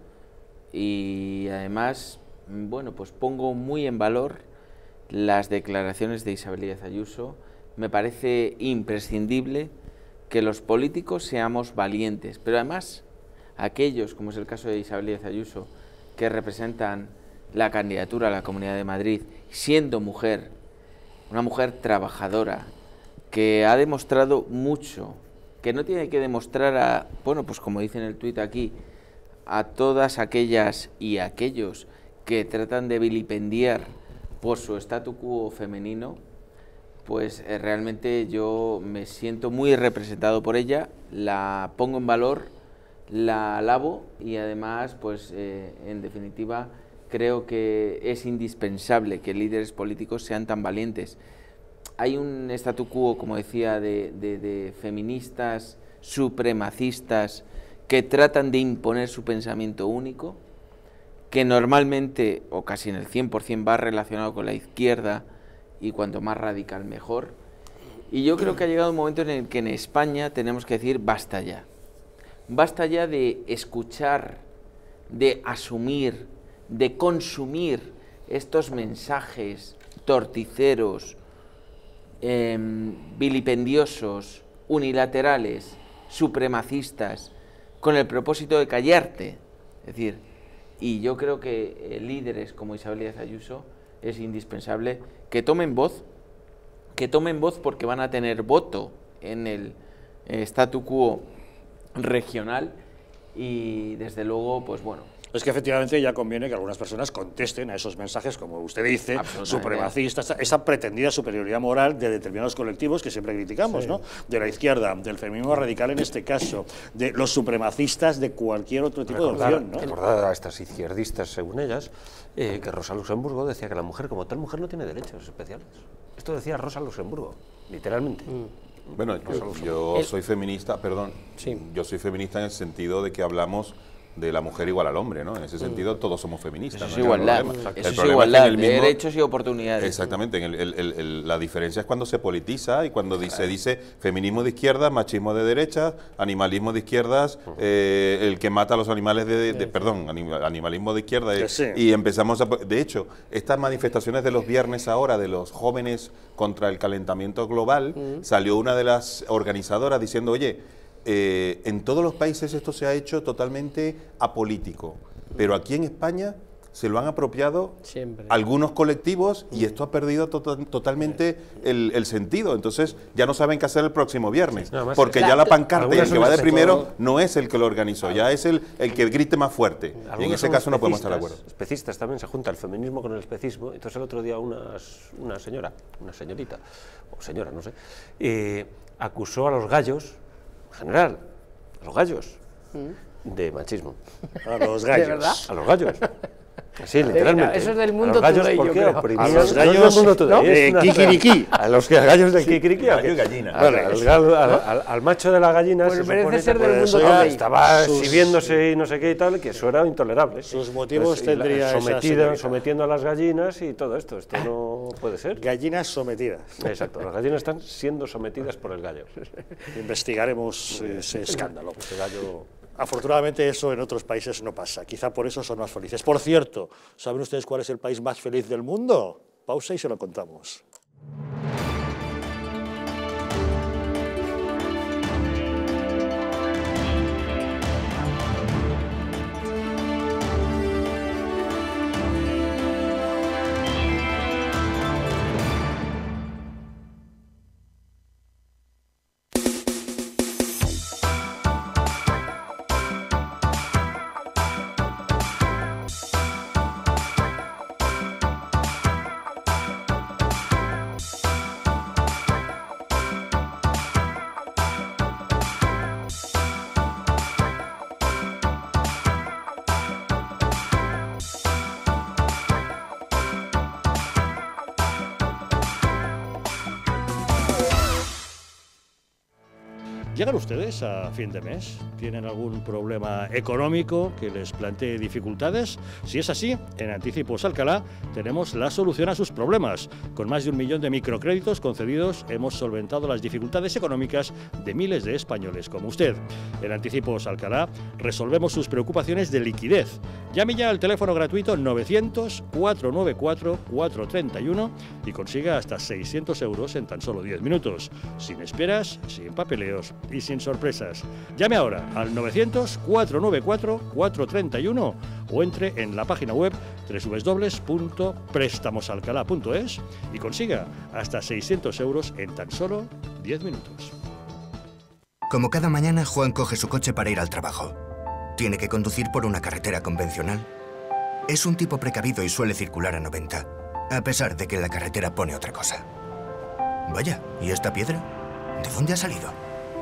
y además, bueno, pues pongo muy en valor las declaraciones de Isabel Díaz Ayuso. Me parece imprescindible que los políticos seamos valientes, pero además aquellos, como es el caso de Isabel Díaz Ayuso, que representan la candidatura a la Comunidad de Madrid, siendo mujer, una mujer trabajadora, que ha demostrado mucho, que no tiene que demostrar a, bueno, pues como dice en el tuit aquí, a todas aquellas y aquellos que tratan de vilipendiar por su statu quo femenino, pues eh, realmente yo me siento muy representado por ella, la pongo en valor, la alabo y además, pues eh, en definitiva, creo que es indispensable que líderes políticos sean tan valientes. Hay un statu quo, como decía, de, de, de feministas supremacistas que tratan de imponer su pensamiento único, que normalmente, o casi en el cien por cien, va relacionado con la izquierda, y cuanto más radical mejor. Y yo creo que ha llegado un momento en el que en España tenemos que decir basta ya. Basta ya de escuchar, de asumir, de consumir estos mensajes torticeros, eh, vilipendiosos, unilaterales, supremacistas, con el propósito de callarte. Es decir, y yo creo que eh, líderes como Isabel Díaz Ayuso es indispensable que tomen voz, que tomen voz porque van a tener voto en el eh, statu quo regional y desde luego, pues bueno. Es que efectivamente ya conviene que algunas personas contesten a esos mensajes, como usted dice, supremacistas, esa pretendida superioridad moral de determinados colectivos que siempre criticamos, sí. ¿no? De la izquierda, del feminismo radical en este caso, de los supremacistas de cualquier otro tipo recordar, de opción, ¿no? Recordar a estas izquierdistas, según ellas, eh, que Rosa Luxemburgo decía que la mujer como tal mujer no tiene derechos especiales. Esto decía Rosa Luxemburgo, literalmente. Mm. Bueno, yo, yo soy feminista, perdón, sí. yo soy feminista en el sentido de que hablamos de la mujer igual al hombre, ¿no? En ese sentido todos somos feministas. Eso es ¿no? igualdad, el eso es igualdad, es mismo, derechos y oportunidades. Exactamente, en el, el, el, el, la diferencia es cuando se politiza y cuando claro. se dice feminismo de izquierda, machismo de derecha, animalismo de izquierdas, eh, el que mata a los animales de, de, de perdón, animalismo de izquierda, eh, sí. y empezamos a... De hecho, estas manifestaciones de los viernes ahora, de los jóvenes contra el calentamiento global, mm. salió una de las organizadoras diciendo, oye, Eh, en todos los países esto se ha hecho totalmente apolítico, pero aquí en España se lo han apropiado Siempre. algunos colectivos y esto ha perdido to totalmente el, el sentido. Entonces ya no saben qué hacer el próximo viernes, no, porque ya la pancarta y el que va de primero no es el que lo organizó, ya es el, el que grite más fuerte. Y en ese caso no podemos estar de acuerdo. Especistas también, se junta el feminismo con el especismo. Entonces el otro día una, una señora, una señorita, o señora, no sé, eh, acusó a los gallos, en general, a los gallos, ¿Mm? de machismo. A los gallos. ¿De verdad? A los gallos. Sí, literalmente. Eso es del mundo a los gallos, today, ¿por qué? A los gallos del mundo today, de es una, Kikiriki. A los gallos del Kikiriki. Gallo y gallina. Al, al, al, al, al macho de la gallina pues se merece supone ser que del mundo ya today. estaba Sus, exhibiéndose y no sé qué y tal, que eso era intolerable. Sus motivos Entonces, tendría sometida, sometiendo a las gallinas y todo esto. Esto no puede ser. Gallinas sometidas. Exacto, las gallinas están siendo sometidas por el gallo. Investigaremos ese escándalo. Ese gallo... Afortunadamente eso en otros países no pasa, quizá por eso son más felices. Por cierto, ¿saben ustedes cuál es el país más feliz del mundo? Pausa y se lo contamos. ¿Llegan ustedes a fin de mes? ¿Tienen algún problema económico que les plantee dificultades? Si es así, en Anticipos Alcalá tenemos la solución a sus problemas. Con más de un millón de microcréditos concedidos hemos solventado las dificultades económicas de miles de españoles como usted. En Anticipos Alcalá resolvemos sus preocupaciones de liquidez. Llame ya al teléfono gratuito novecientos, cuatrocientos noventa y cuatro, cuatrocientos treinta y uno y consiga hasta seiscientos euros en tan solo diez minutos. Sin esperas, sin papeleos y sin sorpresas. Llame ahora al novecientos, cuatrocientos noventa y cuatro, cuatrocientos treinta y uno o entre en la página web doble u doble u doble u punto préstamos alcalá punto es y consiga hasta seiscientos euros en tan solo diez minutos. Como cada mañana, Juan coge su coche para ir al trabajo. Tiene que conducir por una carretera convencional. Es un tipo precavido y suele circular a noventa, a pesar de que la carretera pone otra cosa. Vaya, ¿y esta piedra? ¿De dónde ha salido?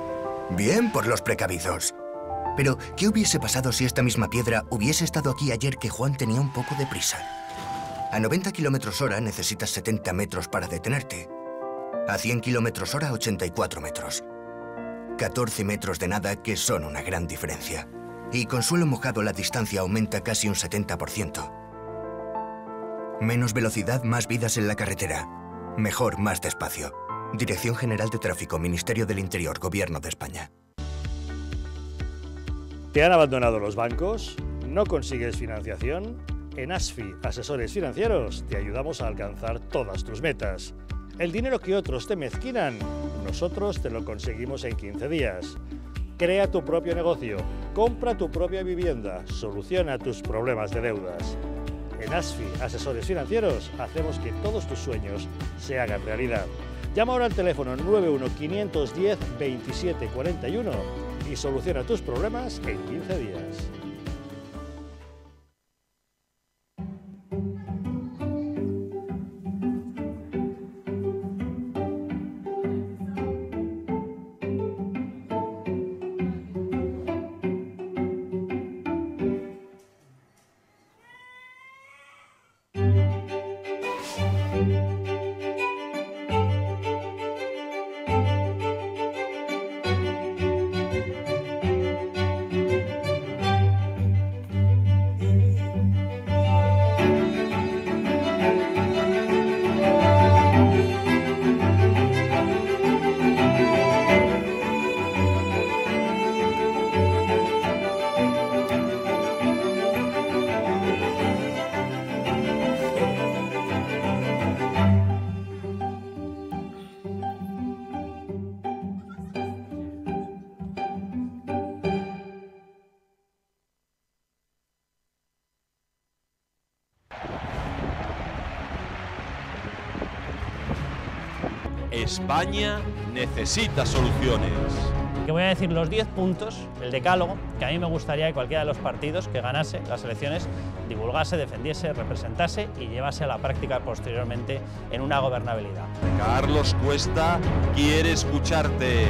Bien por los precavidos. Pero, ¿qué hubiese pasado si esta misma piedra hubiese estado aquí ayer que Juan tenía un poco de prisa? A noventa kilómetros hora necesitas setenta metros para detenerte. A cien kilómetros hora, ochenta y cuatro metros. catorce metros de nada que son una gran diferencia. Y con suelo mojado la distancia aumenta casi un setenta por ciento. Menos velocidad, más vidas en la carretera. Mejor, más despacio. Dirección General de Tráfico, Ministerio del Interior, Gobierno de España. ¿Te han abandonado los bancos? ¿No consigues financiación? En ASFI, Asesores Financieros, te ayudamos a alcanzar todas tus metas. El dinero que otros te mezquinan, nosotros te lo conseguimos en quince días. Crea tu propio negocio, compra tu propia vivienda, soluciona tus problemas de deudas. En ASFI, Asesores Financieros, hacemos que todos tus sueños se hagan realidad. Llama ahora al teléfono nueve uno, quinientos diez, veintisiete cuarenta y uno y soluciona tus problemas en quince días. España necesita soluciones. Que voy a decir los diez puntos, el decálogo, que a mí me gustaría que cualquiera de los partidos que ganase las elecciones divulgase, defendiese, representase y llevase a la práctica posteriormente en una gobernabilidad. Carlos Cuesta quiere escucharte.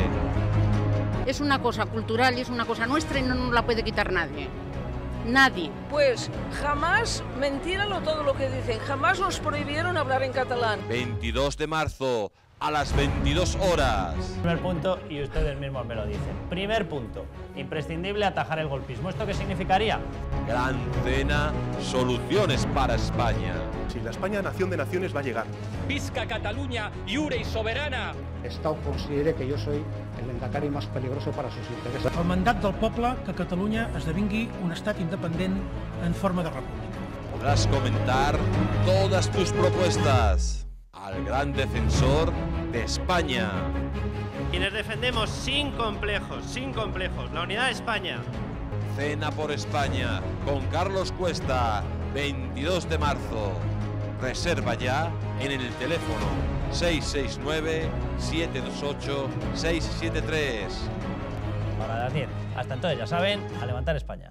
Es una cosa cultural y es una cosa nuestra y no nos la puede quitar nadie. Nadie. Pues jamás, mentíralo todo lo que dicen, jamás nos prohibieron hablar en catalán. veintidós de marzo, a las veintidós horas. Primer punto, y ustedes mismos me lo dicen. Primer punto, imprescindible atajar el golpismo. ¿Esto qué significaría? Gran Cena, soluciones para España. Si la España nación de naciones va a llegar. Visca Cataluña, lliure i soberana. Estado considera que yo soy el endacari más peligroso para sus intereses. El mandat del poble que Catalunya esdevingui un estat independent en forma de república. Podrás comentar todas tus propuestas al gran defensor de España. Quienes defendemos sin complejos, sin complejos, la unidad de España. Cena por España con Carlos Cuesta, veintidós de marzo. Reserva ya en el teléfono seis seis nueve, siete dos ocho, seis siete tres. Para las diez. Hasta entonces, ya saben, a levantar España.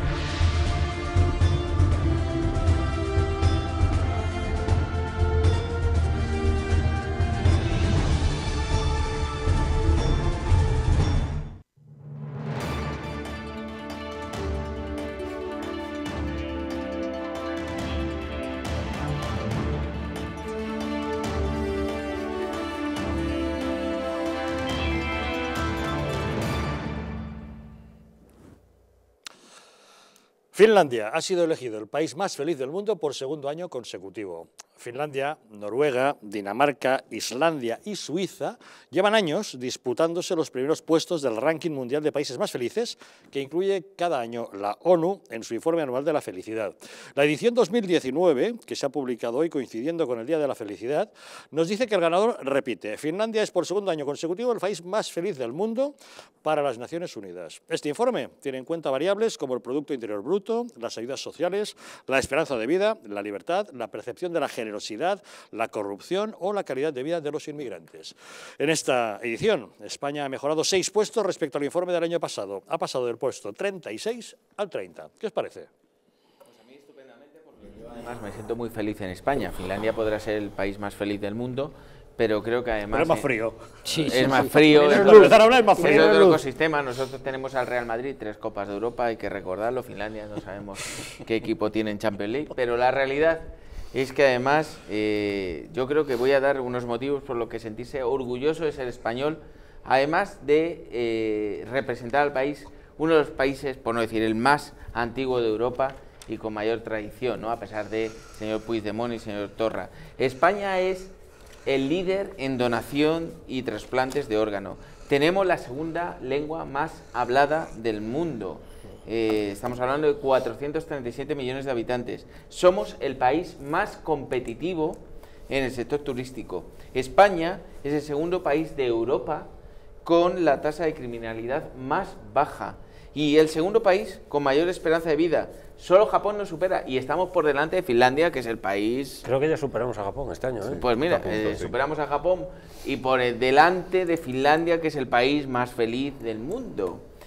Finlandia ha sido elegido el país más feliz del mundo por segundo año consecutivo. Finlandia, Noruega, Dinamarca, Islandia y Suiza llevan años disputándose los primeros puestos del ranking mundial de países más felices que incluye cada año la ONU en su informe anual de la felicidad. La edición dos mil diecinueve, que se ha publicado hoy coincidiendo con el Día de la Felicidad, nos dice que el ganador repite. Finlandia es por segundo año consecutivo el país más feliz del mundo para las Naciones Unidas. Este informe tiene en cuenta variables como el Producto Interior Bruto, las ayudas sociales, la esperanza de vida, la libertad, la percepción de la generosidad, la corrupción o la calidad de vida de los inmigrantes. En esta edición, España ha mejorado seis puestos respecto al informe del año pasado. Ha pasado del puesto treinta y seis al treinta. ¿Qué os parece? Pues a mí estupendamente, porque yo además me siento muy feliz en España. Finlandia podrá ser el país más feliz del mundo, pero creo que además... Pero es más frío. Sí, es sí, más sí. frío. Es, empezar a hablar, es más frío. Es otro ecosistema. Nosotros tenemos al Real Madrid, tres Copas de Europa, hay que recordarlo. Finlandia no sabemos qué equipo tiene en Champions League, pero la realidad es que además eh, yo creo que voy a dar unos motivos por los que sentirse orgulloso de ser español, además de eh, representar al país, uno de los países, por no decir el más antiguo de Europa y con mayor tradición, ¿no? A pesar de señor Puigdemont y señor Torra. España es el líder en donación y trasplantes de órgano. Tenemos la segunda lengua más hablada del mundo. Eh, estamos hablando de cuatrocientos treinta y siete millones de habitantes. Somos el país más competitivo en el sector turístico. España es el segundo país de Europa con la tasa de criminalidad más baja y el segundo país con mayor esperanza de vida. Solo Japón nos supera y estamos por delante de Finlandia, que es el país... Creo que ya superamos a Japón este año, ¿eh? Pues mira, punto, eh, sí. superamos a Japón y por delante de Finlandia, que es el país más feliz del mundo.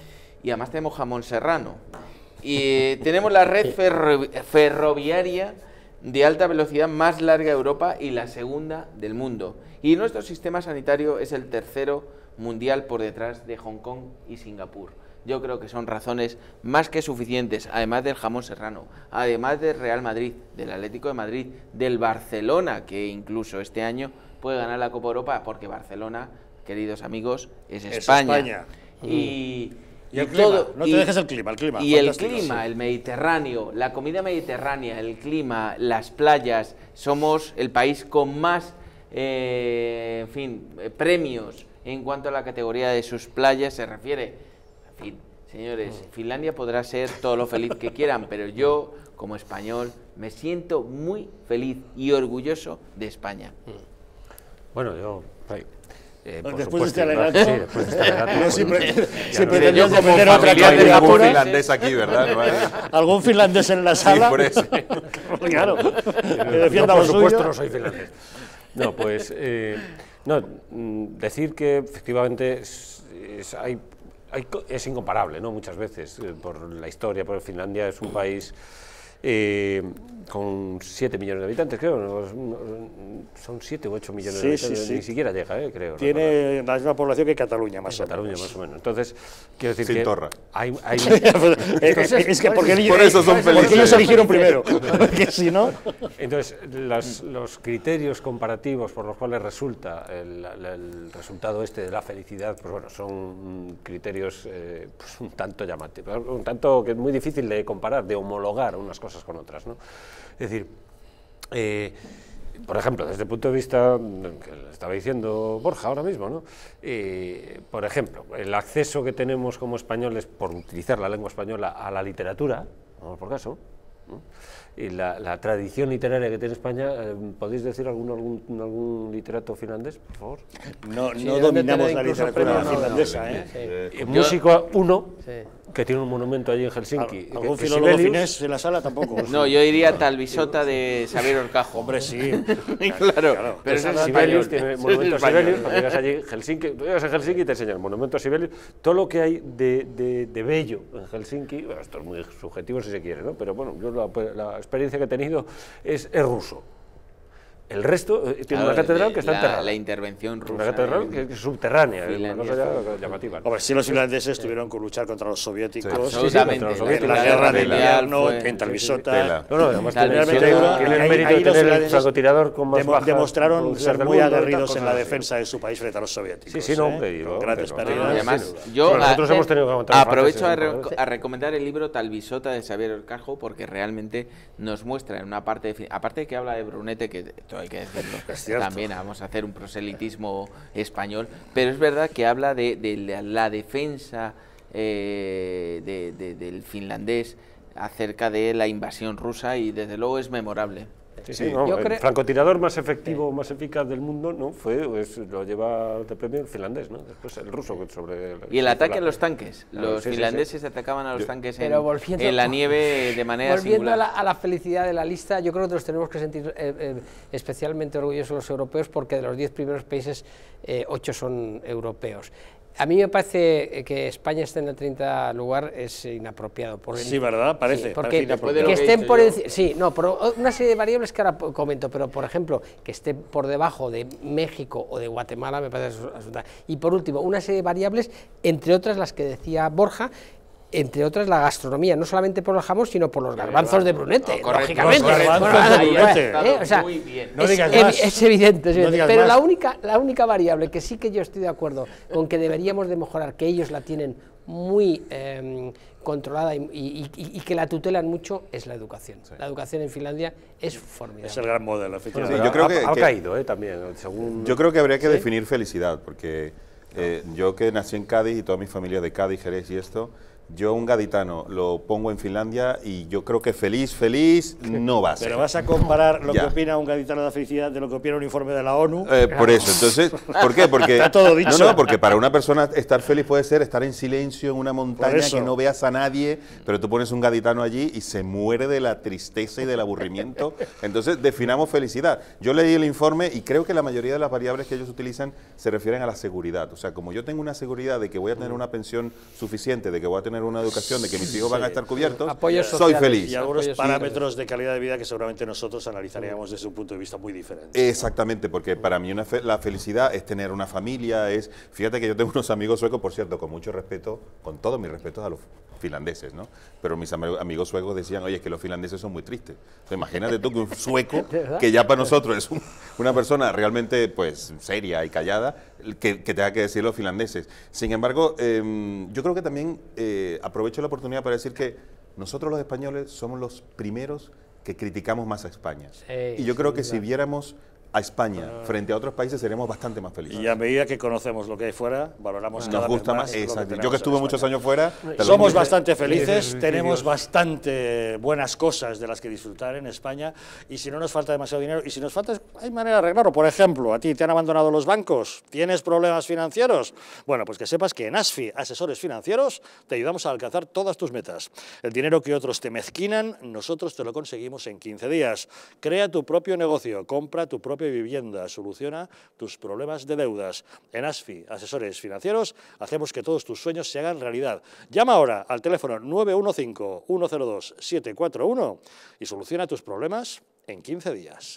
y además tenemos jamón serrano. Y eh, tenemos la red ferro ferroviaria de alta velocidad más larga de Europa y la segunda del mundo. Y nuestro sistema sanitario es el tercero mundial por detrás de Hong Kong y Singapur. Yo creo que son razones más que suficientes, además del jamón serrano, además del Real Madrid, del Atlético de Madrid, del Barcelona, que incluso este año puede ganar la Copa Europa, porque Barcelona, queridos amigos, es España. Es España. Y, y el y clima, todo, no te y, dejes el clima, el clima. Y el fantástico, clima, sí. el Mediterráneo, la comida mediterránea, el clima, las playas, somos el país con más, eh, en fin, eh, premios en cuanto a la categoría de sus playas se refiere. En fin, señores, Finlandia podrá ser todo lo feliz que quieran, pero yo, como español, me siento muy feliz y orgulloso de España. Bueno, yo... Eh, por después supuesto, de este alegato, sí, después de este alegato, no siempre, bueno, siempre no sé, tenías yo que como meter otra familiar de candidatura. algún finlandés aquí, ¿verdad? No hay... Algún finlandés en la sala. Sí, por eso. Claro, que defienda yo, lo por supuesto, suyo. no soy finlandés. No, pues, eh, no, decir que efectivamente es, es, hay, hay, es incomparable, ¿no? Muchas veces, eh, por la historia, porque Finlandia es un país eh, con siete millones de habitantes, creo, ¿no? Son siete u ocho millones Sí, de habitantes, sí, sí. ni siquiera llega, eh, creo. Tiene la misma población que Cataluña, más o Cataluña, menos. más o menos. Entonces, quiero decir Sin que torra. hay... hay es, es que porque, por eso son porque felices. ellos eligieron primero, porque si no... Entonces, las, los criterios comparativos por los cuales resulta el, el, el resultado este de la felicidad, pues bueno, son criterios eh, pues un tanto llamativos, un tanto que es muy difícil de comparar, de homologar unas cosas con otras, ¿no? Es decir, eh, por ejemplo, desde el punto de vista que le estaba diciendo Borja ahora mismo, ¿no? Eh, por ejemplo, el acceso que tenemos como españoles, por utilizar la lengua española, a la literatura, vamos por caso, ¿no? Y la, la tradición literaria que tiene España, eh, ¿podéis decir algún, algún, algún literato finlandés, por favor? No, Sí, no deben dominamos tener la incluso literatura premios finlandesa, Nobel. ¿eh? Sí. Eh, Yo- músico uno, Sí. que tiene un monumento allí en Helsinki. ¿Algún que- que filólogo Sibelius. finés en la sala? Tampoco. No, yo diría Talvisota de Xavier Orcajo. Hombre, sí. Claro, pero eso es Sibelius español. tiene Eso es monumento a español. Sibelius, cuando llegas allí, Helsinki, tú llegas a Helsinki y te enseñan el monumento a Sibelius, todo lo que hay de, de, de bello en Helsinki, bueno, esto es muy subjetivo si se quiere, ¿no? Pero bueno, yo la, la experiencia que he tenido es, es ruso. El resto eh, tiene Claro, una catedral de- que está la- enterrada. la intervención rusa Una catedral en que es subterránea, es una Finlandia. cosa ya llamativa. Hombre, sí, los finlandeses tuvieron que luchar contra los soviéticos. Sí, absolutamente. contra los En soviéticos. la guerra de Mundial invierno, fue- en Talvisota. Tela. No, no, además tiene, Talvisota. tiene- Realmente tiene el ahí- mérito ahí de los tener el finlandeses francotirador con más Demo- bajas demostraron productividad ser del muy mundo y tal, aguerridos en cosas la así. defensa de su país frente a los soviéticos. Sí, sí, no, ¿eh? hombre, y Con lo- grandes pero- pérdidas. Y además, Sí, yo Bueno, nosotros a- hemos tenido que aguantar los aprovecho a, franceses, re- ¿no? a recomendar el libro Talvisota de Xavier Orcajo porque realmente nos muestra en una parte, de, aparte de que habla de Brunete, que esto hay que decirlo, Es cierto. también vamos a hacer un proselitismo español, pero es verdad que habla de, de la, la defensa eh, de, de- del finlandés acerca de la invasión rusa y desde luego es memorable. Sí, sí, no, Yo el creo- francotirador más efectivo, más eficaz del mundo, ¿no? Fue, pues, lo lleva de premio el finlandés, ¿no? Después el ruso que sobre... Y el hizo ataque la- a los tanques. Claro, Los sí, sí, sí. finlandeses atacaban a los tanques en, Pero volviendo- en la nieve de manera Volviendo a singular. la, a la felicidad de la lista, yo creo que nos tenemos que sentir eh, eh, especialmente orgullosos los europeos porque de los diez primeros países, eh, ocho son europeos. A mí me parece que España esté en el treinta lugar es inapropiado. Por el- Sí, ¿verdad? Parece, porque parece inapropiado. que Después de lo que he estén dicho por yo. enci- sí, no, pero una serie de variables que ahora po- comento, pero por ejemplo, que esté por debajo de México o de Guatemala me parece absoluta. Y por último, una serie de variables, entre otras las que decía Borja, entre otras la gastronomía, no solamente por el jamón, sino por los garbanzos de Brunete, No, correcto. lógicamente. Los garbanzos Bueno, de bueno, Brunete. eh, o sea, Muy bien. No es, digas evi- más. es evidente, es No evidente. digas pero más. la única, la única variable que sí que yo estoy de acuerdo con que deberíamos de mejorar, que ellos la tienen muy eh, controlada y, y- y- y que la tutelan mucho, es la educación. La educación en Finlandia es formidable. Es el gran modelo, Sí, efectivamente. yo creo ha, que- ha que- caído, ¿eh? También, según... Yo creo que habría que definir felicidad, porque eh, yo que nací en Cádiz y toda mi familia de Cádiz, Jerez y esto, yo un gaditano lo pongo en Finlandia y yo creo que feliz, feliz no va a ser. Pero vas a comparar lo Ya. que opina un gaditano de la felicidad de lo que opina un informe de la ONU. Eh, por eso, entonces, ¿por qué? Porque Está todo dicho. No, no, porque para una persona estar feliz puede ser estar en silencio en una montaña eso. que no veas a nadie, pero tú pones un gaditano allí y se muere de la tristeza y del aburrimiento. Entonces, definamos felicidad. Yo leí el informe y creo que la mayoría de las variables que ellos utilizan se refieren a la seguridad. O sea, como yo tengo una seguridad de que voy a tener una pensión suficiente, de que voy a tener tener una educación, de que mis hijos van a estar cubiertos, Apoyos soy sociales. feliz. Y algunos Apoyos parámetros de calidad de vida que seguramente nosotros analizaríamos desde un punto de vista muy diferente. Exactamente, porque para mí una fe- la felicidad es tener una familia, es... Fíjate que yo tengo unos amigos suecos, por cierto, con mucho respeto, con todos mis respetos a los finlandeses, ¿no? Pero mis am- amigos suecos decían, oye, es que los finlandeses son muy tristes. O sea, imagínate tú que un sueco, que ya para nosotros es un- una persona realmente pues seria y callada, que, que tenga que decir los finlandeses. Sin embargo, eh, yo creo que también eh, aprovecho la oportunidad para decir que nosotros los españoles somos los primeros que criticamos más a España. Sí, y yo creo sí, que claro. si viéramos a España frente a otros países seremos bastante más felices. Y a medida que conocemos lo que hay fuera, valoramos cada Nos gusta vez más, más lo que exacto. tenemos Yo que en estuve España. muchos años fuera, te lo Somos digo. bastante felices, Sí, tenemos Dios. bastante buenas cosas de las que disfrutar en España, y si no nos falta demasiado dinero, y si nos falta, hay manera de arreglarlo. Por ejemplo, a ti te han abandonado los bancos, ¿tienes problemas financieros? Bueno, pues que sepas que en ASFI, Asesores Financieros, te ayudamos a alcanzar todas tus metas. El dinero que otros te mezquinan, nosotros te lo conseguimos en quince días. Crea tu propio negocio, compra tu propia vivienda, soluciona tus problemas de deudas. En ASFI, Asesores Financieros, hacemos que todos tus sueños se hagan realidad. Llama ahora al teléfono nueve uno cinco, uno cero dos, siete cuatro uno y soluciona tus problemas en quince días.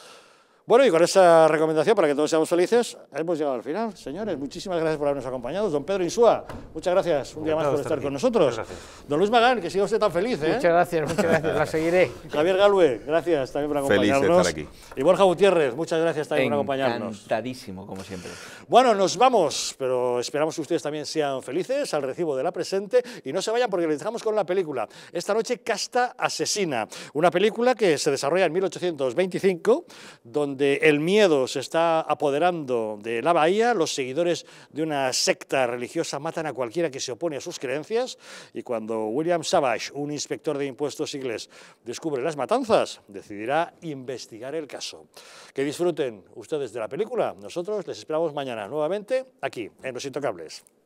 Bueno, y con esa recomendación para que todos seamos felices, hemos llegado al final. Señores, muchísimas gracias por habernos acompañado. Don Pedro Insúa, muchas gracias un día más por estar con nosotros. Don Luis Magán, que siga usted tan feliz, ¿eh? Muchas gracias, muchas gracias, la seguiré. Javier Galvez, gracias también por Feliz de acompañarnos. estar aquí. Y Borja Gutiérrez, muchas gracias también por acompañarnos. Encantadísimo, como siempre. Bueno, nos vamos, pero esperamos que ustedes también sean felices al recibo de la presente y no se vayan porque les dejamos con la película. Esta noche, Casta Asesina, una película que se desarrolla en mil ochocientos veinticinco, donde el miedo se está apoderando de la bahía, los seguidores de una secta religiosa matan a cualquiera que se opone a sus creencias, y cuando William Savage, un inspector de impuestos inglés, descubre las matanzas, decidirá investigar el caso. Que disfruten ustedes de la película. Nosotros les esperamos mañana nuevamente aquí, en Los Intocables.